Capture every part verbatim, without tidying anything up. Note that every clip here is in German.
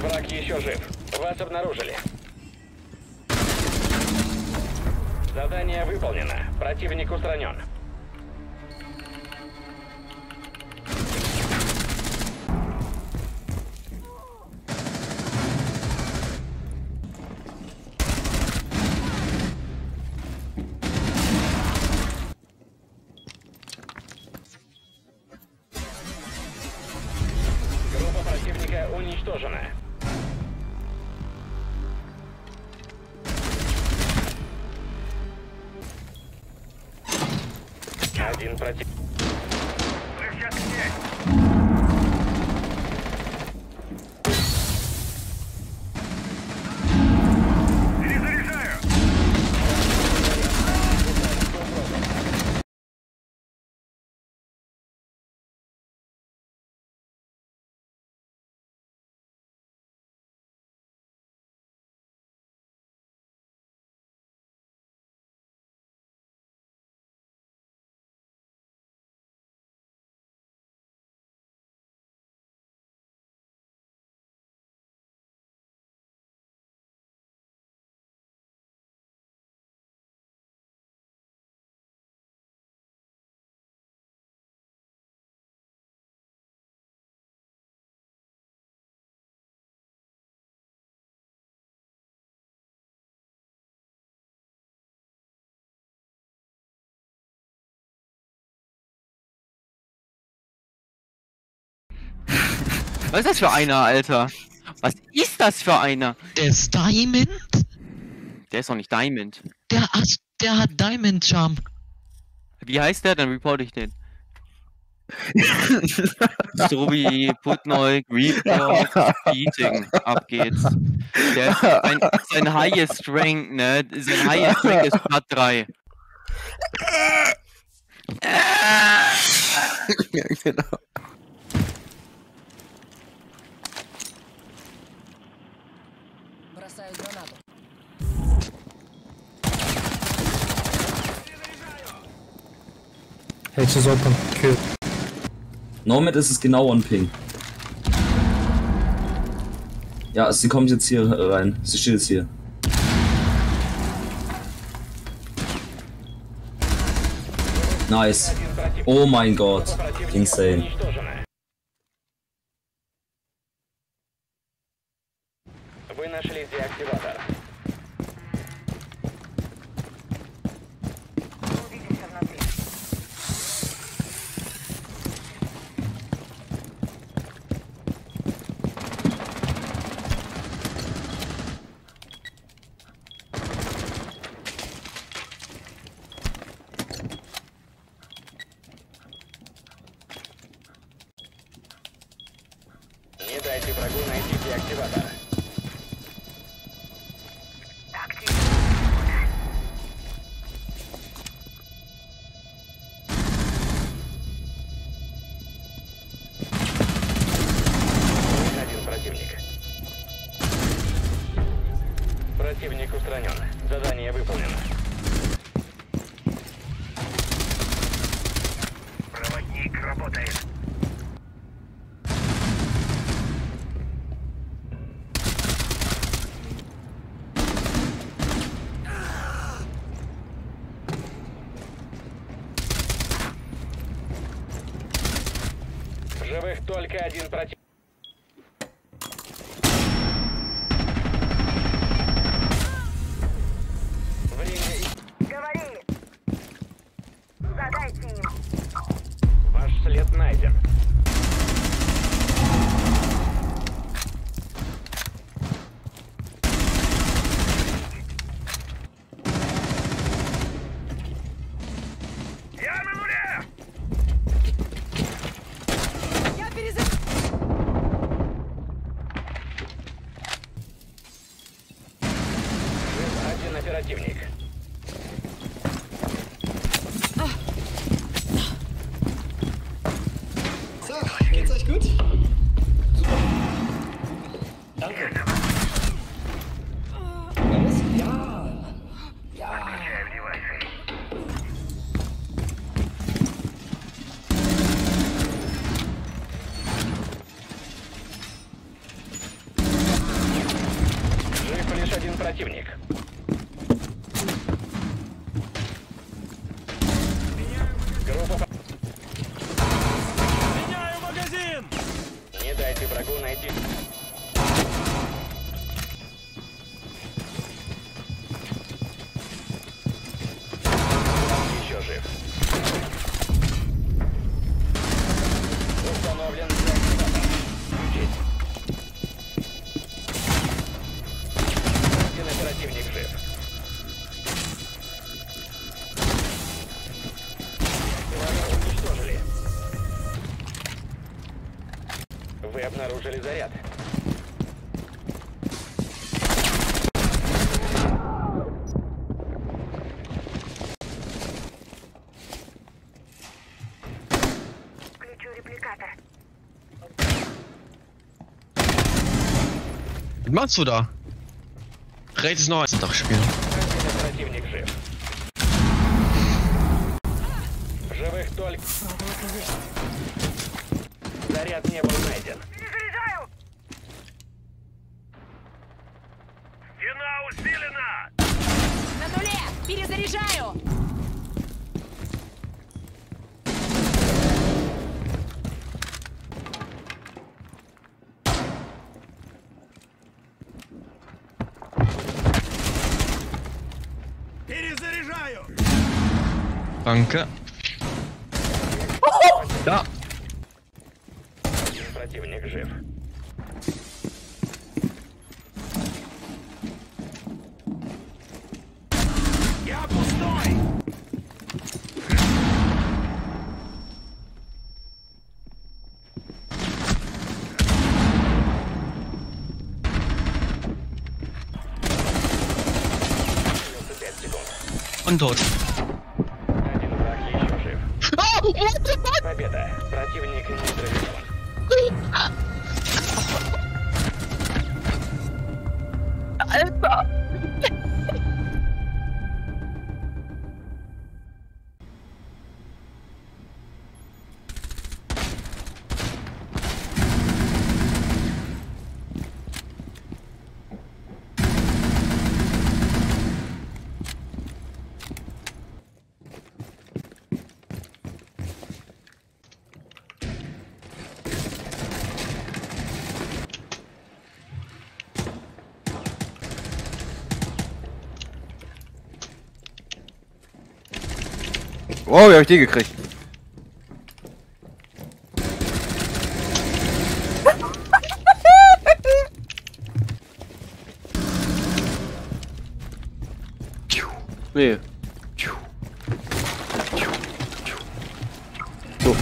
Враг еще жив. Вас обнаружили. Задание выполнено. Противник устранен. Группа противника уничтожена. Один против. Перезаряжаю! Was ist das für einer, Alter? Was ist das für einer? Der ist Diamond? Der ist doch nicht Diamond. Der, hat- der hat Diamond Charm. Wie heißt der? Dann reporte ich den. Strubi, Putnoy, Reaper, Cheating. Ab geht's. Der, sein, sein highest Rank, ne? Sein highest Rank ist Part drei. Ja, genau. Бросаю гранату. H is open. Kill. Nomad ist es genau on Ping. Ja, sie kommt jetzt hier rein. Sie steht jetzt hier. Nice. Oh mein Gott. Insane. Вы нашли деактиватор. Увидимся внутри. Не дайте врагу найти деактиватор. Один противник. Противник устранен. Задание выполнено. Проводник работает. В живых только один противник. Время и... Говори! Задайте им. Ваш след найден. Я на нуле! Я перезаряжаю. Жив один оперативник. So, geht's euch gut? Super. Danke. Was? Ja. Ja. Включаю девайсы. лишь один противник. Группа... Меняю магазин! Не дайте врагу найти... Еще жив. Установлен деактиватор. Включить. Один оперативник жив. Врага уничтожили. Вы обнаружили заряд. Включу репликатор. Was machst du da? Rechts ist noch ein Dachspieler. Один оперативник жив. Живых только... Заряд не был найден. Перезаряжаю! Стена усилена! На нуле! Перезаряжаю! Перезаряжаю! Danke. Ja. Один противник жив. Я пустой! пять секунд. Und tot. Один враг еще жив. Победа. Противник нейтрализован. Wow, wie hab ich die gekriegt? Nee. So.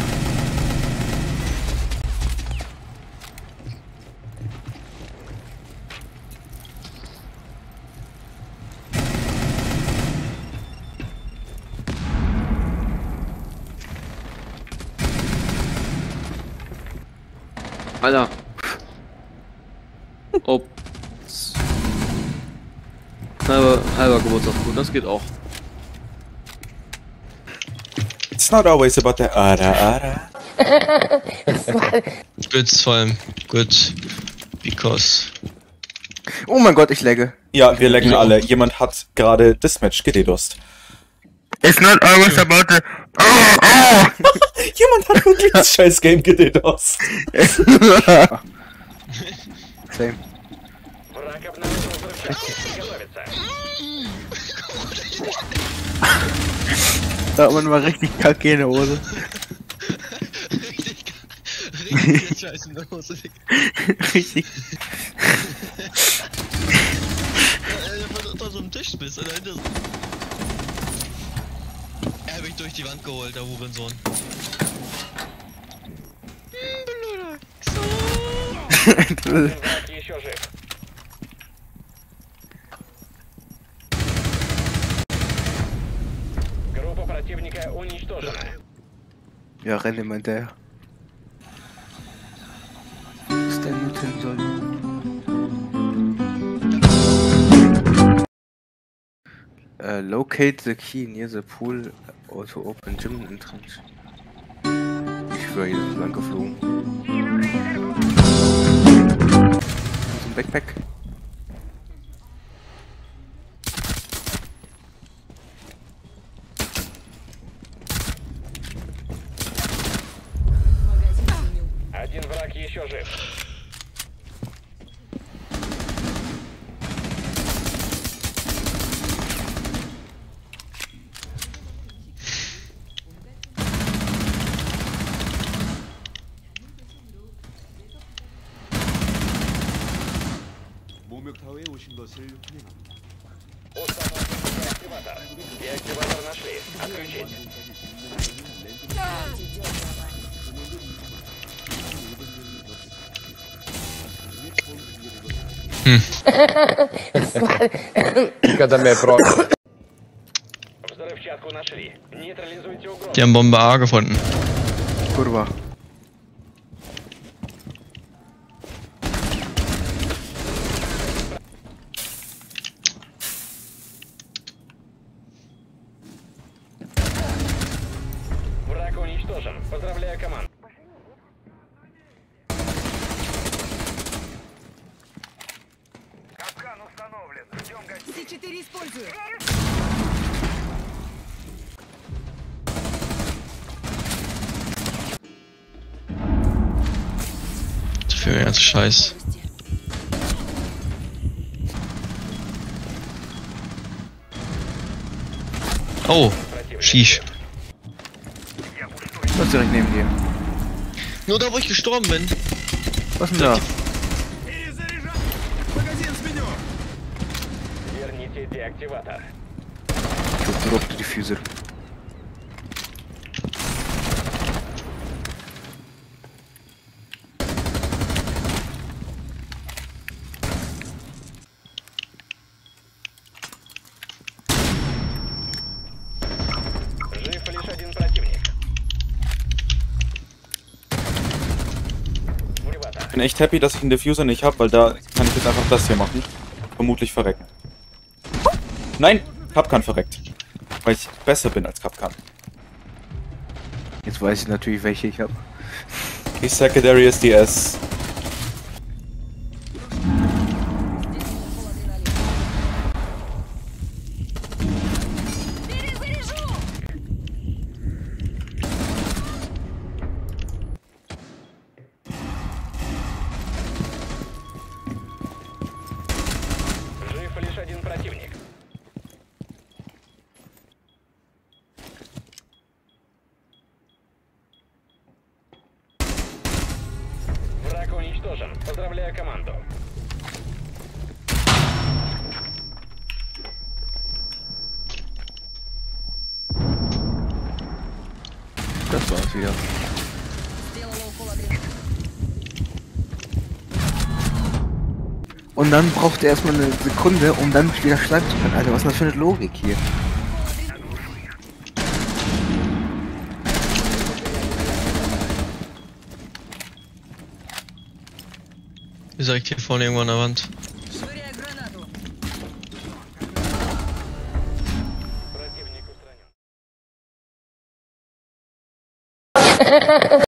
Alter. Ups. Halber, halber Geburtstag, gut, das geht auch. It's not always about the ara ara. Spitz vor allem. Gut. Because. Oh mein Gott, ich lagge. Ja, wir laggen alle. Jemand hat gerade das Match gededost. It's not always about the... Oh, oh. Jemand hat wirklich das scheiß Game gededost. Same. Враг обнаружил взрывчатку. Готовится. Da hat man mal richtig kacke in der Hose. Richtig scheiße in der Hose. Richtig. Ja, unter so einem Tisch bist, oder hinter so. Er hat mich durch die Wand geholt, der Hurensohn. Один враг еще жив. Группа противника уничтожена. Ja, renn immer hinterher. Was der nur tun soll. Uh, locate the key near the pool or to open gym entrance. Ich schwöre, hier ist lang geflogen. So ein Backpack. Установлен деактиватор. Деактиватор нашли. Отключить. Взрывчатку нашли. Нейтрализуйте угрозу. Die haben Bombe A gefunden. Kurwa. Враг уничтожен. Поздравляю команду. Капкан установлен. Ждем гостей. Си четыре использую. Für den ganzen Scheiß. Oh, Shish. Was ist direkt neben dir? Nur da, wo ich gestorben bin. Was denn da? Перезаряжай. Магазин сменен. Верните деактиватор. Drop the diffuser. Жив лишь один противник. Вривата. Ich bin echt happy, dass ich einen Diffuser nicht habe, weil da kann ich jetzt einfach das hier machen. Vermutlich verrecken. Nein! Kapkan verreckt. Weil ich besser bin als Kapkan. Jetzt weiß ich natürlich, welche ich habe. Die Secondary S D S. Перезаряжу! Жив лишь один противник. Враг уничтожен. Поздравляю команду. Das war's wieder. Сделала укол обрезка. Und dann braucht er erstmal eine Sekunde, um dann wieder schreiben zu können. Alter, was ist das für eine Logik hier? Ist direkt hier vorne irgendwo an der Wand. Швыряю гранату. Противник устранен.